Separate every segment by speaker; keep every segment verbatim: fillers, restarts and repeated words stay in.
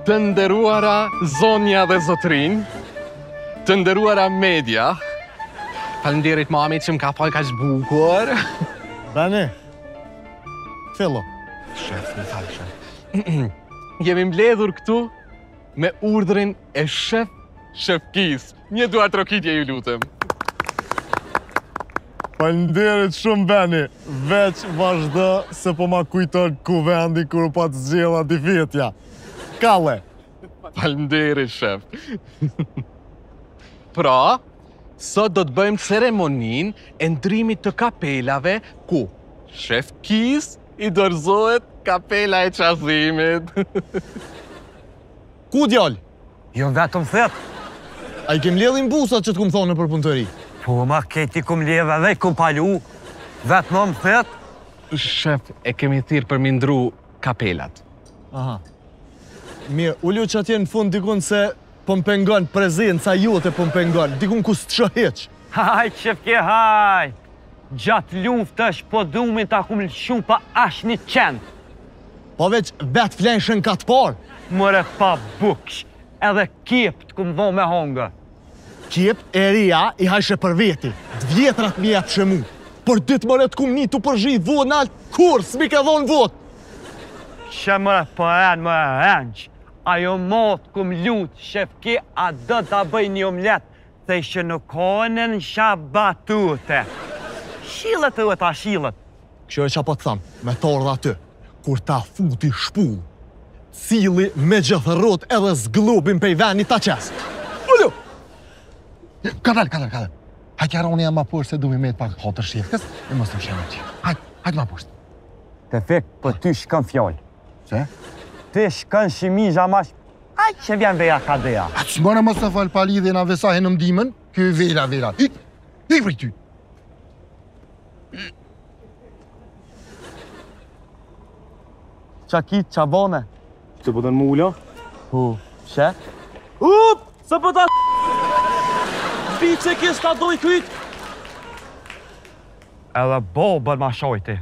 Speaker 1: Të nderuara zonja dhe zotrin, të nderuara media, faleminderit mami që më ka fal kaq bukur.
Speaker 2: Bene, fillo.
Speaker 1: Shef, më fal, shef. Jemi mbledhur këtu me urdhrin e shef Shefkis. Një duar trokitje ju lutem.
Speaker 2: Faleminderit shumë Beni, veç vazhdo se po ma kujton ku vendi kur pa të zgjella t'i fitja. Kalle.
Speaker 1: Faleminderit, shef. Pra, sot do të bëjmë ceremonin e ndrimit të kapelave ku Shefkis i dorëzohet kapela e qazimit.
Speaker 2: Ku djallë?
Speaker 3: Jo vetëm thet.
Speaker 2: A i kem ledhin busat që t'kum thonë për punëtëri?
Speaker 3: Po ma keti kum ledhe dhe i kum palu. Vetëm më thet.
Speaker 1: Shef, e kemi thirë për mi ndru kapelat.
Speaker 2: Aha. Mirë, ullu që atje në fund dikun se po më pengon prezenca jote po më pengon, dikun ku së të shëheq.
Speaker 3: Haj, Shefki, haj. Gjatë luftësh po dumin ta kum lëshu pa ash një qend.
Speaker 2: Po veç vetë flenshën ka të parë.
Speaker 3: Mëre pa buksh, edhe kip të kum dho me hongë.
Speaker 2: Kip e ria i hajshe për veti, të vjetrat mi atë shemu. Për ditë mëre të kum një të përgji vot në altë, kur s'mi ka dhonë vot.
Speaker 3: Shë mëre po enë, mëre enqë. Ajo mot kum lutë, Shefki, a do t'a bëj një omlet, se ishë në konën shabatute. Shilët e ta shilët.
Speaker 2: Kjo e qa po të thamë, me torë dhe aty, kur ta futi shpull, cili me gjëthërot edhe zglobin pej veni ta qesë. Ullu!
Speaker 4: Kadal, kadal, kadal. Hajtë jaroni e ma poshtë se du mi me të pak hatër shefkës, e mos të shemë që. Hajtë, hajtë ma poshtë.
Speaker 3: Të fik, për ty shkën fjallë.
Speaker 4: Se?
Speaker 3: Ty shkën shimizha mash, aj që vjen veja ka deja.
Speaker 4: A që mëre mos të falë pa lidhe na vesahe në mdimën, kjo i vera, vera. Ik, ik për ty.
Speaker 3: Qa ki, qa bone?
Speaker 5: Të po të në mulla?
Speaker 3: Hu, she?
Speaker 5: Up! Se po ta bitë se kjes ta doj kyt!
Speaker 3: Edhe bobën ma shojti.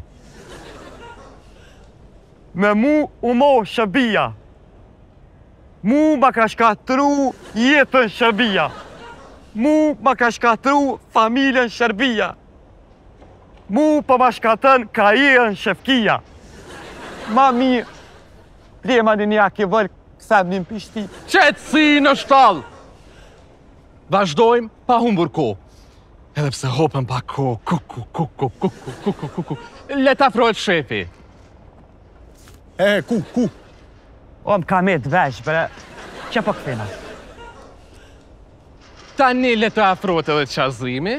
Speaker 3: Me mu u mo Shërbia. Mu ma ka shkatru jetën Shërbia. Mu ma ka shkatru familjen Shërbia. Mu pa ma shkatën karierën Shefkia. Ma mi, prema një një ke vërë kësem një pishti.
Speaker 1: Qetësi në shtallë! Vazhdojmë pa humbur kohë. Edhe pse hopën pa kohë, kuku, kuku, kuku, kuku, kuku. Le t'afrohet shefi.
Speaker 2: E, ku, ku?
Speaker 3: O, më ka me të vesh, bre. Që po këthina?
Speaker 1: Tani le të afrohet edhe qazimi.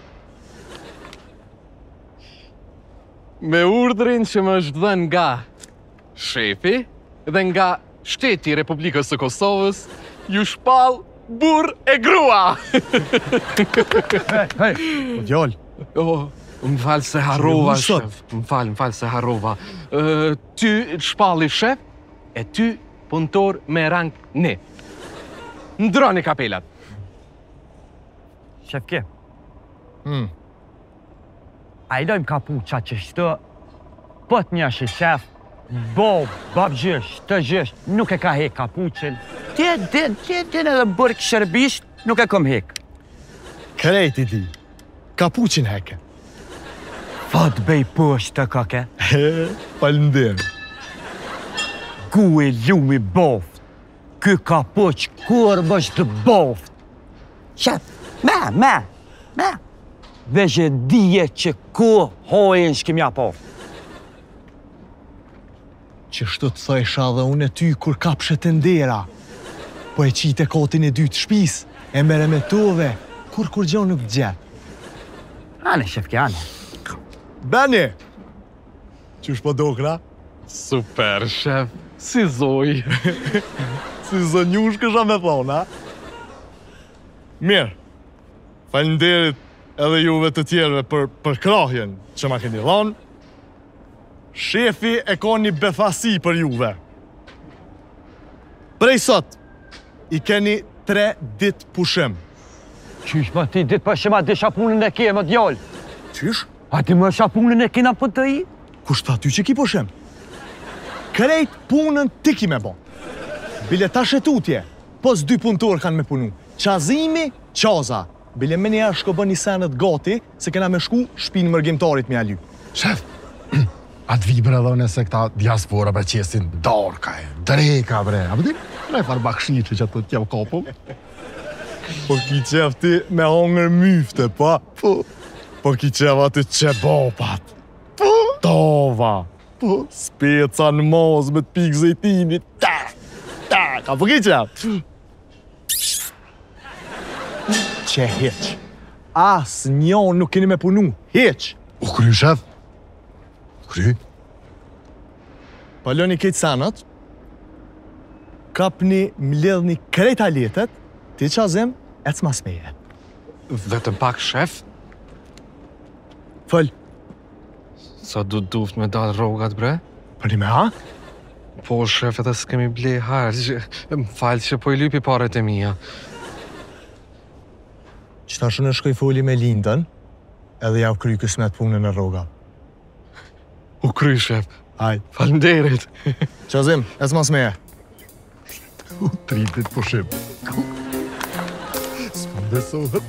Speaker 1: Me urdhrin që më është dhënë nga shefi dhe nga shteti i Republikës së Kosovës, ju shpall burr e grua.
Speaker 2: Hej, hej, o djallë.
Speaker 1: Oh, më falë se harrova,
Speaker 2: Që jemi
Speaker 1: shef. Më falë, më falë se harrova. Uh, ty shpalli shef, e ty punëtor me rang ne. Ndroni kapelat.
Speaker 3: Shefki,
Speaker 2: Hmm.
Speaker 3: a i dojmë kapuqa që shtë, pët një shi shef, bob, bab gjysh, të gjysh, nuk e ka hek kapuqin. Tje din, tje din edhe bërk shërbisht, nuk e kom hek.
Speaker 2: Krejti di, kapuqin heke.
Speaker 3: Fat bej pësh të kake,
Speaker 2: He, falenderë.
Speaker 3: ku e lumi boft, ky kapuq kur bësht boft. Shef, me, me, me. Dhe që dije që ku hojnë shkimja poft.
Speaker 2: Që shtu të thojsha dhe unë e ty kur kapshet e ndera. Po e qite kotin e dytë shpis, e mere me tove, kur kur gjo nuk gjetë.
Speaker 3: Ane, Shefki, ane.
Speaker 2: Beni! Qysh po dokra?
Speaker 1: Super, shef. Si zoj.
Speaker 2: Si zonjush kësha me thonë, a? Mirë, falenderit edhe juve të tjerve për, për krahjen që ma keni dhonë. Shefi e ka një befasi për juve. Prej sot, i keni tre dit pushim.
Speaker 3: Qysh më ti ditë për shema di shapunën e kje, më djallë.
Speaker 2: Qysh?
Speaker 3: A ti më shapunën e kina për të i?
Speaker 2: Kush tha ty që ki pushim? Krejt punën ti ki me bo. Bile ta shetutje, pos dy punëtor kanë me punu. Qazimi, qaza. Bile me njerë shko bën një senet gati, se kena me shku shpinë mërgjimtarit me aly.
Speaker 4: Shef, atë vi bre dhone se këta diaspora bre qesin darka e, dreka bre. A përdi, ne farë bakshiqe që të tjau kapu.
Speaker 2: Po ki qef ti me hongër myfte, pa? Po. Po ki qef aty qebopat. Po. Tova. Po. Speca në mos me të pikë zejtini. Ta, ta, ka po ki qef? Që heq. As njon nuk keni me punu, heq.
Speaker 4: U kry, shef? Kry?
Speaker 2: Paloni këtë sanët, kapni, mledhni krejta letet, ti qazim, ec mas meje.
Speaker 1: Vetëm pak, shef?
Speaker 2: Fëll,
Speaker 1: Sa du duft me dalë rrogat, bre?
Speaker 2: përni me ha?
Speaker 1: Po, shef, edhe s'kemi ble harë. Më falë që po i lypi paret e mija.
Speaker 2: Qëta shënë shkoj foli me lindën, edhe ja u kry kësmet punën në rroga.
Speaker 1: U kry, shef.
Speaker 2: Haj,
Speaker 1: Falënderit.
Speaker 2: qazim, ec mas meje.
Speaker 4: U tritit po shim. S'më besohet.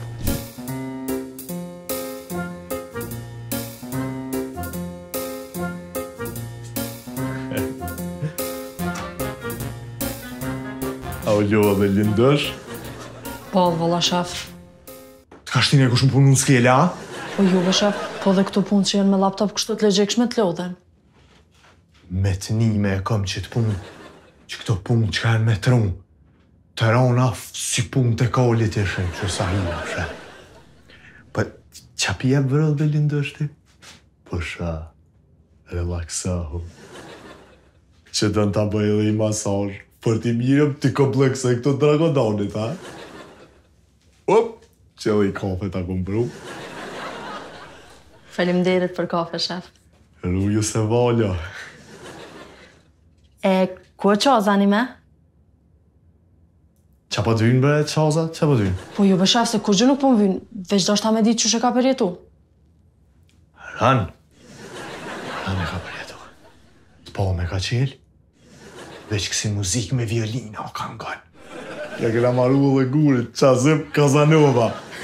Speaker 2: A u gjohë dhe lindësh?
Speaker 6: Po, valla shef.
Speaker 2: Të ka shtine kush më punu në skela?
Speaker 6: Po juve shef, po dhe këto punë që jenë me laptop kështu të legjekshme të lodhen.
Speaker 2: Me të nime e kom që të punë, që këto punë që ka janë me trunë. Të rona si punë të kolit e shenë, që sa hina, shë. Po, qa pje vërë dhe lindësh ti? Po sha, relaksahu. Që të në ta bëjë dhe i masaj, për ti mirëm t'i komplekse këto dragodonit, ha? Op, që dhe i kafe t'a kumbru.
Speaker 6: Faleminderit për kafe, shef.
Speaker 2: Rruju se valja.
Speaker 6: E, ku e qazani me?
Speaker 2: Qa pa dynë, bre, qaza? Qa pa dynë?
Speaker 6: Po juve shef, se kur gjë nuk po më vynë, veç do shta me ditë që shë ka përjetu.
Speaker 2: Ran. Ran e ka përjetu. T'po me ka qelë. Veç kësi muzikë me violina o kanë gënë. Ja këna maru dhe gurit, qazim Kazanova.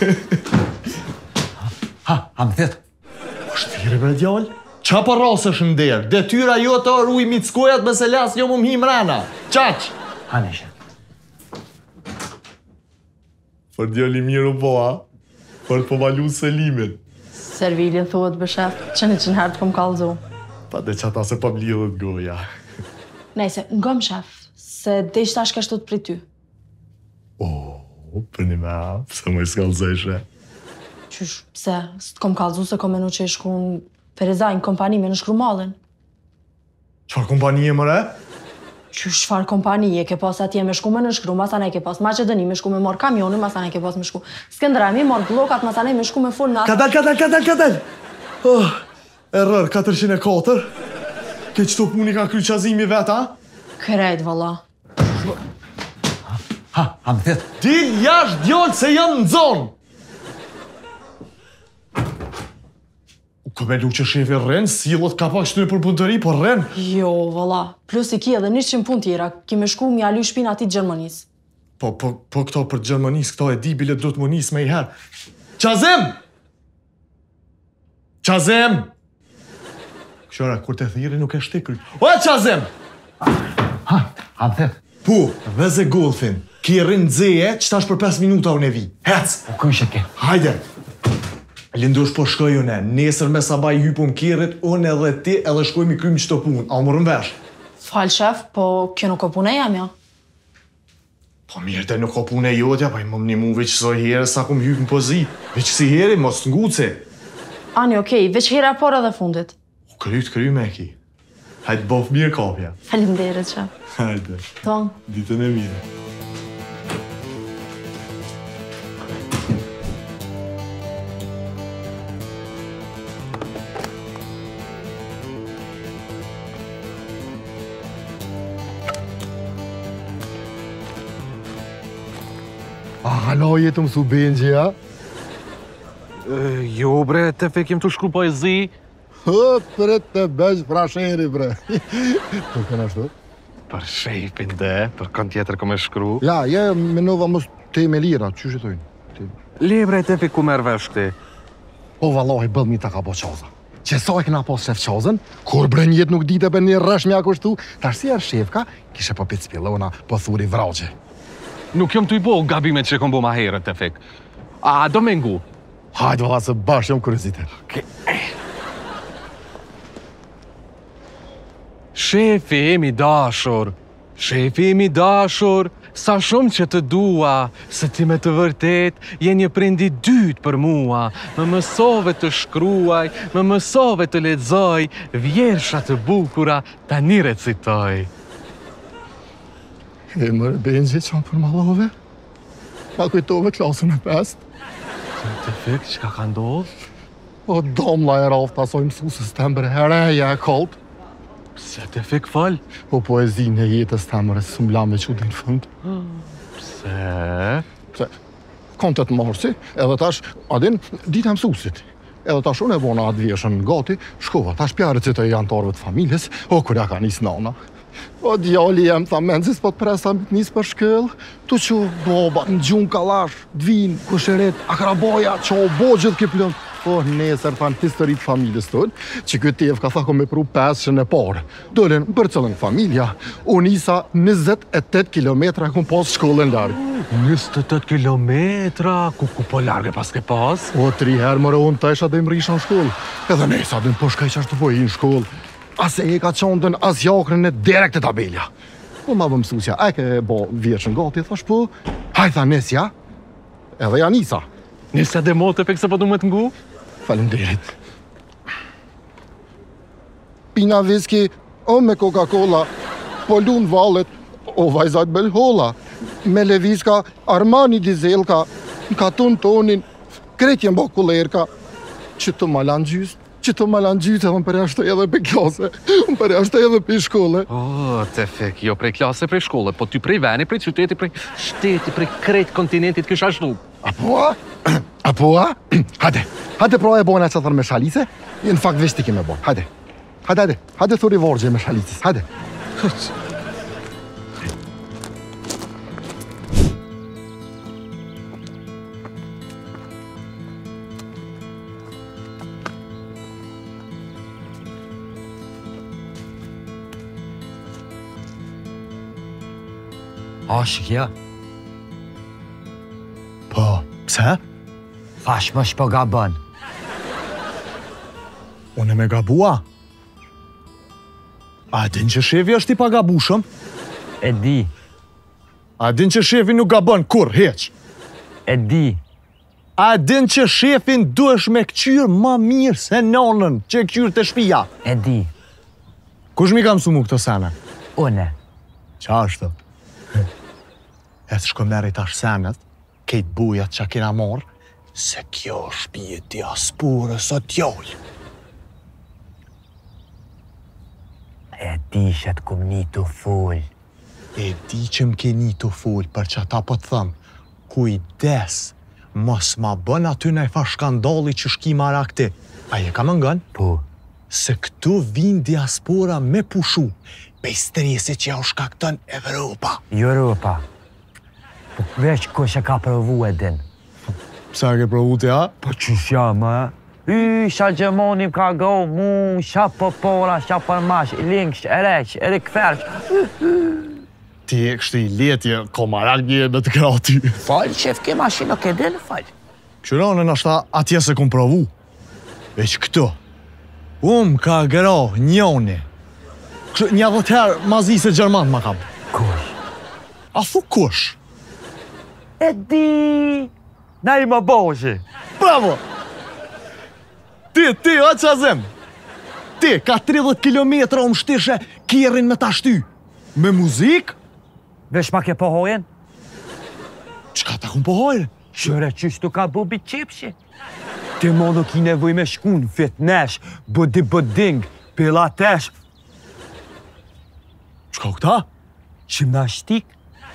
Speaker 4: Ha, ha më thetë.
Speaker 2: Po shtiri bre djallë? Qa pa rasësh në derë? Detyra jo të rruj mickojat me se las jo më më him rana. Qaq!
Speaker 4: Ha neshe.
Speaker 2: Për djallë i miru po, ha? Për të po malu Selimin.
Speaker 6: Servilin thuhet bë shef, që në qënë herë të kom kalzu.
Speaker 2: Pa dhe qata se pa blidhët goja.
Speaker 6: Nejse, ngom shef, se dhe ishta shka shtu të prit ty.
Speaker 2: O, për një me ha, pëse më i s'kallzeshe.
Speaker 6: Qysh, pse, s'të kom kalzu se kom menu që i shku në Perezaj, në kompani me në shkrumallin.
Speaker 2: Qar kompanie më re?
Speaker 6: Qysh farë kompanije, ke pas atje me shku me në shkru, masane ke pas Macedoni me shku me mor kamionin, masane ke pas me shku Skënderaj, me mor blokat, masane me shku me full në...
Speaker 2: Kadal, kadal, kadal, kadal! Oh, error, katërqind e katër. Ke qëto puni ka kry qazimi vet, ha?
Speaker 6: Krejt, valla.
Speaker 4: Ha, ha më thetë.
Speaker 2: Dil jash djollë se janë në zonë! Këme lu që shefi rren, silot ka pak shtu në përpuntëri, por rren.
Speaker 6: Jo, valla. Plus i ki edhe njëqind pun tjera, ki me shku mja ly shpina ati Gjermanis.
Speaker 2: Po, po, po këto për Gjermanis, këto e di bile do të më nis me i herë. Qazem! Qazem! Këshora, kur të thiri nuk e shtikri. O, Qazem!
Speaker 4: Ha, ha më thetë.
Speaker 2: Pu, veze golfin. Ki rrin dzeje, qëtash për pesë minuta unë e vi. Hec!
Speaker 4: U kyshe ke.
Speaker 2: Hajde! Lindush po shkoj une, nesër me sabaj hypum kirit, unë edhe ti edhe shkojmë i krymë qëto punë. A më rëmvesh?
Speaker 6: Fal, shef, po kjo nuk o pune jam, ja.
Speaker 2: Po mirë te nuk o punë e jotja, pa i më më një mu veç soj here sa kum hypë në pozit. Veç si heri, mos të nguce.
Speaker 6: Ani, okej, veç hera por edhe fundit.
Speaker 2: U kryt kry me ki. Hajtë bof mirë kapja.
Speaker 6: Faleminderit, shef.
Speaker 2: Hajde,
Speaker 6: Ton.
Speaker 2: ditën e mirë.
Speaker 4: A, halo jetë më su benji, ha?
Speaker 1: Jo, bre, te fe kem të shkru poezi.
Speaker 4: Hë, bre, të bëjsh frasheri, bre. Po këna shtu?
Speaker 1: për shefin dhe, për kënd tjetër ka me shkru.
Speaker 4: Ja, je menova mos te me lira, që që thojnë? Te...
Speaker 1: Libra e tefi ku merë vesh ti.
Speaker 4: Po vallohi bëll mi ta ka po qaza. Që sa e këna po shef qazën, kur brënjet nuk dite për një rësh mja kushtu, tash si arë shefka, kishe po pitë spilona, po thuri vragje.
Speaker 1: Nuk jom të i bo gabimet që kom bo ma herët, Tefik. A, Domingu?
Speaker 4: Hajde valla se bashkë jom kurizitet.
Speaker 1: Okay. Shefi imi dashur, shefi imi dashur, sa shumë që të dua, se ti me të vërtet je një prindi dytë për mua, më mësove të shkruaj, më mësove të lexoj, vjersha të bukura ta një recitoj.
Speaker 4: E mërë Benji që më përmalove? Ma kujtove klasën e pest?
Speaker 1: Tefik, që ka ka ndodh?
Speaker 4: O domla e rafë ta soj mësusës të mbërë hereja e kolt.
Speaker 1: Pse Tefik fal?
Speaker 4: Po poezinë e jetës të mbërë së mbla me që në fund.
Speaker 1: Pse?
Speaker 4: Pse? Kontet marsi, edhe tash, adin, dita mësusit. Edhe tash unë e bona atë vjeshën gati, shkova tash pjarët që të jantarëve të familjes, o kërja ka njës nana. O djali jem, tha menzis po të presa më të njës për shkëll, tu që boba, në gjunë kalash, dvin, kusheret, akraboja, që o bo gjithë ki plën. Po nesër thanë historit familjes tonë, që këtë tjef ka thako me pru pesën e parë. Dolen për cëllën familja, unë isa njëzet e tetë kilometra ku pas shkollën largë.
Speaker 1: njëzet e tetë kilometra, ku ku po largë pas ke pas?
Speaker 4: O, tri herë mërë unë të isha dhe më risha në shkollë. Edhe nesa dhe më po shka i qashtë të pojë në shkollë. As e ka qondën, as jakrën e direkt e tabelja. Po ma vë mësusja, e ke bo vjeqën gati, thash po, hajtha nesja, edhe ja nisa.
Speaker 1: Nisa dhe mote pe këse po du me të ngu?
Speaker 4: Falemderit. Pina viski, o me Coca-Cola, po lunë valet, o vajzat belholla. Me leviska, Armani dizelka, ka ton tonin, kretjen bo kulerka. Që të malan gjyst, që të malan gjyst, edhe më përjashtoj edhe për klase, më përjashtoj edhe për shkolle.
Speaker 1: O, Tefik, jo prej klase, prej shkolle, po ty prej veni, prej qyteti, prej shteti, prej krejt kontinentit kësh ashtu.
Speaker 4: Apo a? Apo a? Hajde, hajde prova e bojna që thërë me shalice, në fakt veç ti kime bojnë, hajde. Hajde, hajde, hajde thuri vorgje me shalicis, hajde.
Speaker 3: A, shikja,
Speaker 2: Po, pse?
Speaker 3: thash më shpo gabën.
Speaker 2: Unë e me gabua? A din që shefi është i pagabushëm?
Speaker 3: E di,
Speaker 2: A din që shefi nuk gabon kur, heq?
Speaker 3: e di,
Speaker 2: A din që shefin duesh me këqyrë ma mirë se nonën që e këqyrë të shpia?
Speaker 3: e di,
Speaker 2: Kush mi ka mësu mu këto sene?
Speaker 3: une.
Speaker 2: Qa është? E të shko meri tash senet, kejt bujat që kena morë, se kjo është pije diasporës o tjollë.
Speaker 3: E di që të kum një të full.
Speaker 2: E di që më keni të full për që ata po të thëmë, kujdes, mos ma bën aty në e fa shkandali që shki marak ti. A je ka më ngën?
Speaker 3: Po,
Speaker 2: Se këtu vinë diaspora me pushu, pe stresi që ja u shkakton Evropa.
Speaker 3: Europa. Po veç kush e ka provu e din.
Speaker 2: Psa ke provu ti, a?
Speaker 3: Po qysh jam, e? Y, qa gjemonim ka go, mu, qa popola, qa përmash, i linksh, e req, e rikferq.
Speaker 2: Ti e kështë i letje, ko marak një në të këra ty.
Speaker 3: Fal, qef ke mashinë, ke din, fal.
Speaker 2: Qëronën është atje se kum provu. Veç këtu. Um ka gra njoni. Kështë një dhët herë mazi se Gjermant ma kam.
Speaker 3: Kush?
Speaker 2: A thu kush?
Speaker 3: E di, na i më bozhi.
Speaker 2: Bravo! Ti, ti, o që zem? Ti, ka tridhjet kilometra u mshtishe kjerin me ta shty. Me muzik?
Speaker 3: Vesh ma ke pohojen?
Speaker 2: Qka ta kum pohojnë?
Speaker 3: Qëre qysh të ka bubi qipshi? Ti modo ki nevoj me shkun, fitnesh, budi buding, pilatesh.
Speaker 2: Qka u këta?
Speaker 3: Gjimnastik?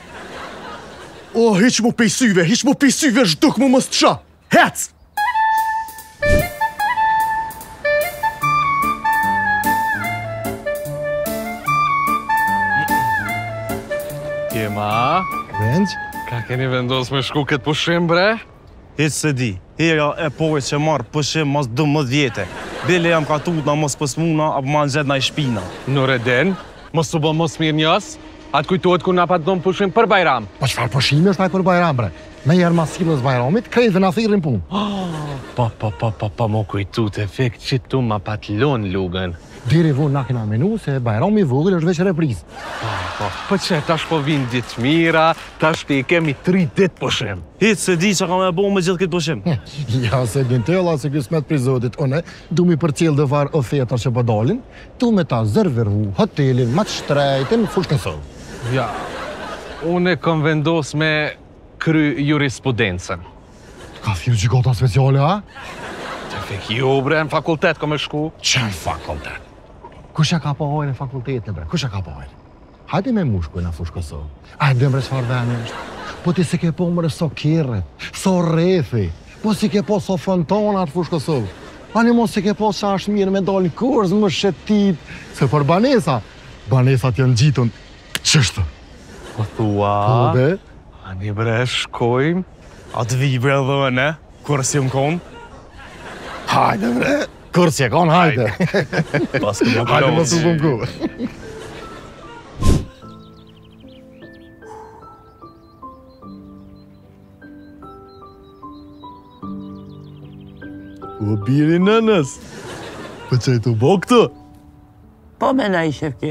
Speaker 2: O, hiq mu pej syve, hiq mu pej syve, zhduk mu mës të qa. Hec!
Speaker 1: kema?
Speaker 4: Venç?
Speaker 1: Ka keni vendos me shku këtë pushim, bre?
Speaker 5: Hiç se di. Hera e pore që marrë pushim mas dëmbëdhjetë vjetë. Bile jam ka tutna mos pësmuna, apo ma nxet na i shpina.
Speaker 1: Nur e den, mos të bo mos mirë njës, atë kujtohet ku na pa të domë pushim për Bajram.
Speaker 4: Po çfarë pushimi është ai për Bajram, bre? Me herë mas sillës Bajramit, krejtë na thirrin punë.
Speaker 1: Pa, pa, pa, pa, pa, mo kujtu të efekt që tu ma patlon lugën.
Speaker 4: Diri vonë na kena menu se Bajrami i vogël është veç reprizë.
Speaker 1: Pa, pa, po që tash po vinë ditë mira, tash të i kemi tri ditë pushim.
Speaker 5: Hiç se di që ka me bo me gjithë këtë pushim.
Speaker 4: Ja, se din tëlla se kjo smet për zotit, une, du mi për cilë dhe varë oferta që po dalin, tu me ta zërveru hotelin, ma të shtrejtin, fushkën sëllë.
Speaker 1: Ja, unë e kom vendos me kry jurisprudencën.
Speaker 4: Ka thirë gjykata speciale, a?
Speaker 1: Të fek ju, bre, në fakultet kom e shku.
Speaker 4: Qenë fakultet? Kusha ka pohojnë në fakultetin, bre? Kusha ka pohojnë? Hajde me mushkuj në fushkën sëllë. Hajde mbre qëfar veni është. Po ti se ke po mre so kjerët, so rethi, po si ke po so frontonat fushkën sëllë. Ani mos si ke po qa është mirë me dalë në kurz, më shetit. Se për banesa, banesat janë gjitun qështë.
Speaker 1: Po thua,
Speaker 4: Po be?
Speaker 1: ani bre, shkojmë.
Speaker 5: A të vi bre dhe ne, kur si më konë.
Speaker 4: Hajde bre, kur si e konë, hajde.
Speaker 5: Pas të më
Speaker 4: Hajde më të bëmë ku.
Speaker 5: O biri nënës, po që e të bo këtë?
Speaker 7: Po me na i shefki.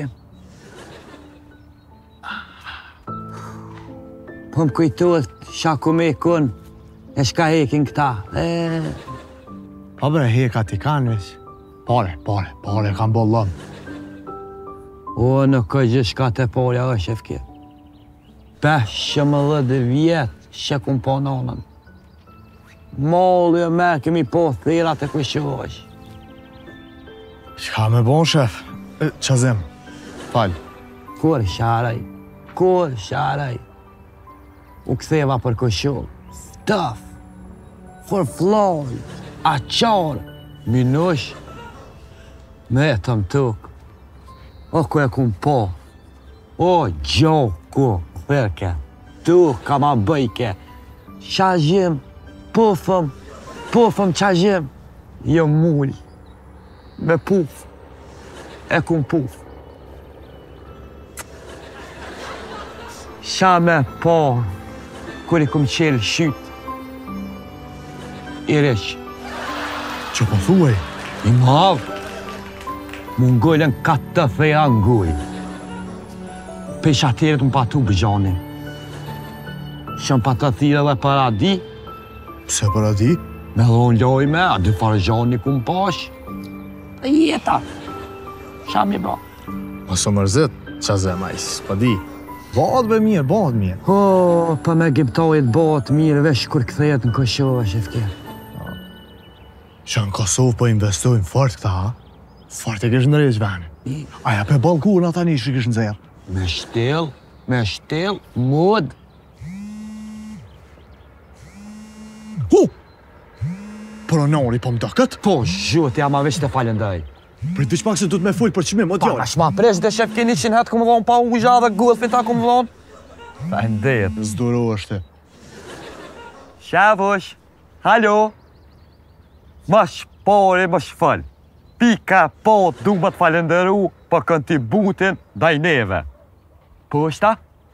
Speaker 7: Po më kujtuat shaku me kun, e shka hekin këta. E...
Speaker 2: Po bre, heka ti kanë veç.
Speaker 4: Pare, pare, pare, kam bollon.
Speaker 7: O, nuk ka gjë shka të polja o shefki. Peshë më dhe dhe vjetë që kum po nonën. Molli e me kemi po thirat e kushosh.
Speaker 2: Qka me bon, shef? Qazem, fal.
Speaker 7: Kur sharaj, kur sharaj. U ktheva për kusholl. Stuff, forfloj, aqar, minush. Me e të më tuk. O, ku e kum po. O, gjoku, thërke. Tuk, ka ma bëjke. Shazhim. Pufëm, pufëm qajim, jo mull, me puf, e kum puf. Qa me po, kur i kum qelë shyt, i req.
Speaker 2: Që po thuaj?
Speaker 7: I mavë, mungojlen katë të feja nguj. Pesh atyret më patu bëgjani. Shëm pa të thire dhe para di,
Speaker 2: Pse për ati?
Speaker 7: me dhonë lojme, a dy farëgjani ku më pash. Dhe jeta, qa mi ba?
Speaker 2: Maso mërzit, qazem, a isë, pa di. Bëhat be mirë, bëhat mirë.
Speaker 7: O, pa me gjiptojit bot mirë vesh kur këthejet në Kosovë, shefke.
Speaker 2: Që në Kosovë po investojnë fort këta, ha? Fort e kishë në rejtë veni. Aja pe balkona tani që kishë në zerë.
Speaker 7: Me shtel, me shtel, mod.
Speaker 2: Hu! Pronori po më dëkët?
Speaker 7: Po, zhut, ja ma veç të falendaj.
Speaker 2: Për të pak se du të me full për qëmim, o
Speaker 7: Pa,
Speaker 2: djallë.
Speaker 7: shma presh dhe shefke një qinë hetë këmë dhonë pa u gja dhe gulfin ta këmë dhonë. Falendet.
Speaker 2: Zdoro është.
Speaker 3: Shavush, halo. Më shpore, më shfëll. Pika po du më të falenderu për kontributin ndaj neve. Pushta?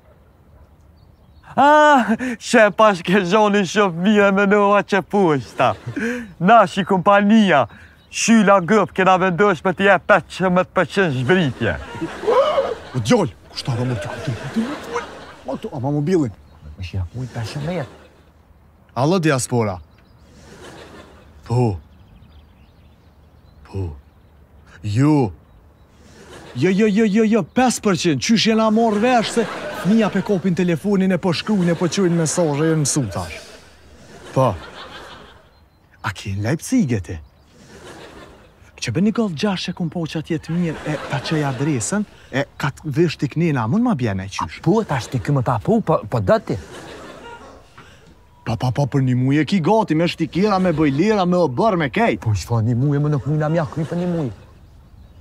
Speaker 3: Ah, që pash ke zhoni shumë mire me nëva që pushta. Na shi kompania, shyla gëp kena vendosh me t'je pesëmbëdhjetë përqind zhbritje.
Speaker 2: O djallë, kushtava më të këtë. Ma të, ama mobilin.
Speaker 7: Më shia mujt pesëmbëdhjetë.
Speaker 2: Alla diaspora. Po. Po. Jo. Jo, jo, jo, jo, jo, pesë përqind. Qysh jena morë vesh se fëmija pe kopin telefonin e po shkrujnë e po qojnë mesazhe e në mësutash. Po. A ki në Leipzig e ti? Që bë një golf gjash e kum po që atjetë mirë e ta qëj adresën e ka të vish t'i knina, mund ma bjene e qysh.
Speaker 7: Po, ta shti këmë ta pu, po, po dëti.
Speaker 2: Pa, pa, pa, për një muje ki gati, me shtikira, me bëjlira, me obër, me kejt.
Speaker 7: Po, shfa një muje, më nuk mujna mja kry për një muje.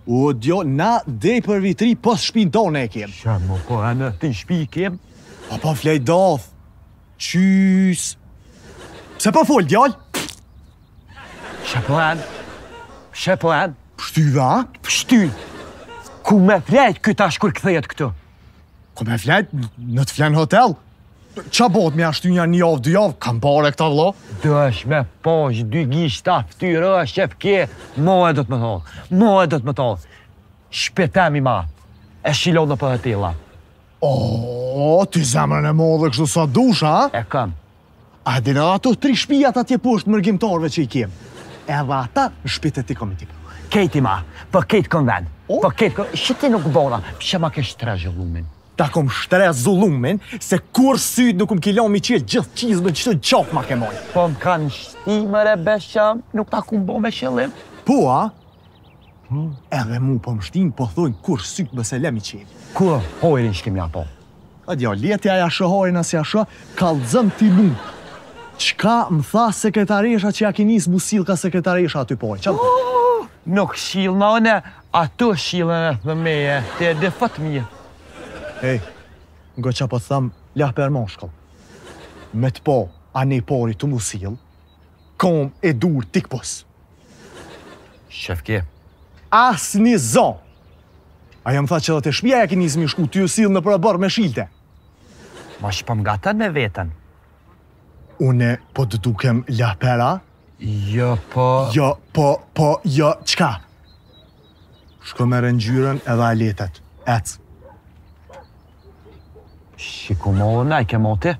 Speaker 2: O, djo, na dej për vitri pas shpin tonë e kem.
Speaker 7: Qa më po e në ti shpi kem?
Speaker 2: A pa flej dath. Qys. Pse po fol, djall?
Speaker 7: Qa po e në? Qa po e në?
Speaker 2: Pështyve, a?
Speaker 7: Pështy! Ku me flejt këta shkur këthejet këtu?
Speaker 2: Ku me flet, në të flen hotel? Qa bot me ashtu një një javë, dy javë? Kam pare këta vlo?
Speaker 7: Dësh me posh, dy gishta, ftyrë, shef ke, mo e do të më thonë, mo e do të më thonë. Shpetemi ma, e shilon në për hotela.
Speaker 2: O, ti zemrën e modhe kështu sa dush, a?
Speaker 7: E kam.
Speaker 2: A dina ato tri shpijat atje poshtë mërgjimtarve që i kem. Edhe ata në shpitet ti kom i tip.
Speaker 7: Kejti ma, për kejtë kom ven, për kejtë kom, shëti nuk bona, që ma ke shtre zhullumin.
Speaker 2: Ta kom shtres zullumin, se kur syt nuk më kilon mi qilë gjithë qizme që të gjok ma ke moj.
Speaker 7: Po më kanë shtimër e besham, nuk ta ku bo me shëllim.
Speaker 2: Po, a? Edhe mu po më shtim, po thojnë kur syt bëse le mi qilë.
Speaker 7: Kur hojrin shkimja po?
Speaker 2: A djo, letja ja shëhorin as ja shë, kalëzëm ti mu. Qka më tha sekretaresha që ja ki njës musil ka sekretaresha aty poj? Qa më?
Speaker 7: Nuk shilë në one, ato shilën e thë meje, te e dhe fëtë mje.
Speaker 2: Ej, ngo qa po thëmë, lah për moshkëll. Me të po, a ne pori të musil, kom e dur tik pos.
Speaker 7: Shefke.
Speaker 2: As një zon. A jam tha që dhe të shpia e ki njës mi shku ty usil në për e bërë me shilte.
Speaker 7: Ma shpëm gatën me vetën.
Speaker 2: Une po të dukem lah pera?
Speaker 7: Jo, po...
Speaker 2: Jo, po, po, jo, qka? Shko me rëngjyren edhe aletet. Ec.
Speaker 7: Shiku mo, ne ke moti?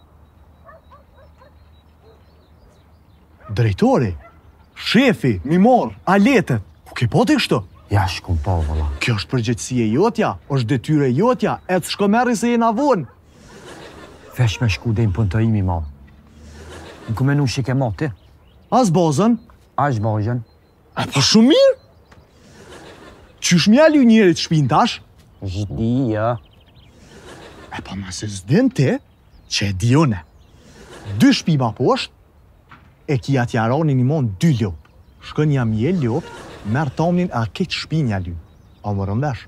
Speaker 2: Drejtori, shefi, mi mor, aletet. Ku ke poti kështu?
Speaker 7: Ja, shku po, vëlla.
Speaker 2: Kjo është përgjithësie jotja, është detyre jotja, ec shko merri se jena vonë.
Speaker 7: Vesh me shku dhe në punë të imi, ma. Në ku menu shike moti?
Speaker 2: As bozën?
Speaker 7: Ash bozën.
Speaker 2: E po shumë mirë? Qysh mja lu njerit shpin tash?
Speaker 7: Zhdi, ja.
Speaker 2: E po ma se zdin ti, që e dione. Dy shpi ma poshtë, e ki atja rani një mon dy ljop. Shkën jam je ljop, merë tomnin a keq shpi nja lu. A më rëmdesh?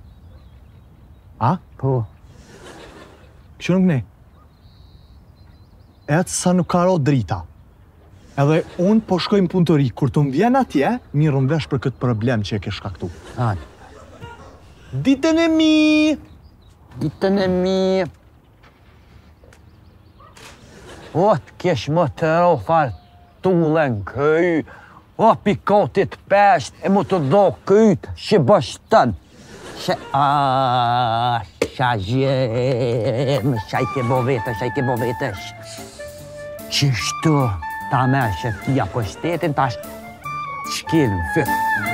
Speaker 2: A?
Speaker 7: Po.
Speaker 2: Kështë nuk ne? Etë sa nuk ka ro drita. Edhe unë po shkojmë punë të ri, kur të më vjen atje, mi rëmvesh për këtë problem që e ke shkaktu.
Speaker 7: A,
Speaker 2: Ditën e mi!
Speaker 7: ditën e mi... O, të kesh më të rofar tullën këj, o, pikotit pesht, e mu të do këjt, që bështën. Që, a, qa gjem, qaj ke bo vete, qaj ke bo vete. Qishtu, ta me që tja për shtetin, ta shkelën fyt.